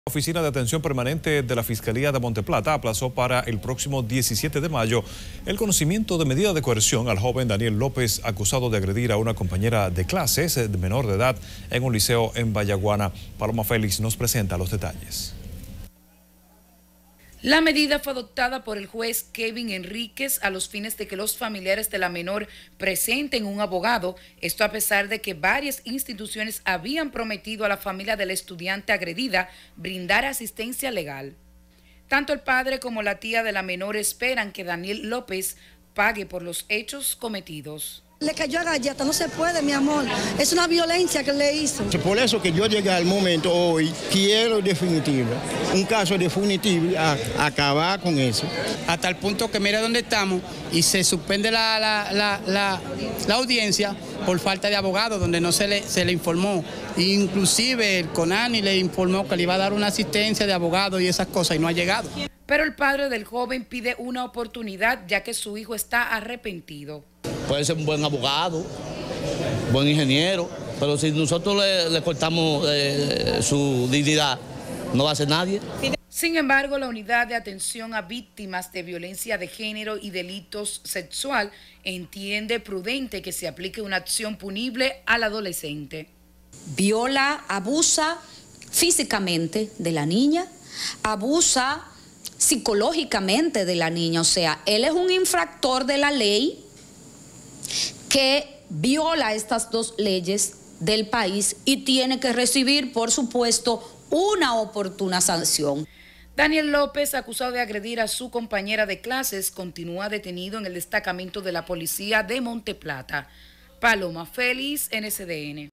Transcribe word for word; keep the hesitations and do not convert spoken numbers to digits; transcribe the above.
La Oficina de Atención Permanente de la Fiscalía de Monteplata aplazó para el próximo diecisiete de mayo el conocimiento de medida de coerción al joven Daniel López, acusado de agredir a una compañera de clases de menor de edad en un liceo en Vallaguana. Paloma Félix nos presenta los detalles. La medida fue adoptada por el juez Kevin Enríquez a los fines de que los familiares de la menor presenten un abogado, esto a pesar de que varias instituciones habían prometido a la familia de la estudiante agredida brindar asistencia legal. Tanto el padre como la tía de la menor esperan que Daniel López pague por los hechos cometidos. Le cayó a galleta, no se puede, mi amor. Es una violencia que le hizo. Por eso que yo llegué al momento hoy, quiero definitivo, un caso definitivo, a, a acabar con eso. Hasta el punto que mira dónde estamos y se suspende la, la, la, la, la audiencia por falta de abogado, donde no se le, se le informó. Inclusive el CONANI le informó que le iba a dar una asistencia de abogado y esas cosas y no ha llegado. Pero el padre del joven pide una oportunidad ya que su hijo está arrepentido. Puede ser un buen abogado, buen ingeniero, pero si nosotros le, le cortamos eh, su dignidad, no va a ser nadie. Sin embargo, la Unidad de Atención a Víctimas de Violencia de Género y Delitos Sexual entiende prudente que se aplique una acción punible al adolescente. Viola, abusa físicamente de la niña, abusa psicológicamente de la niña, o sea, él es un infractor de la ley que viola estas dos leyes del país y tiene que recibir, por supuesto, una oportuna sanción. Daniel López, acusado de agredir a su compañera de clases, continúa detenido en el destacamento de la policía de Monteplata. Paloma Félix, N S D N.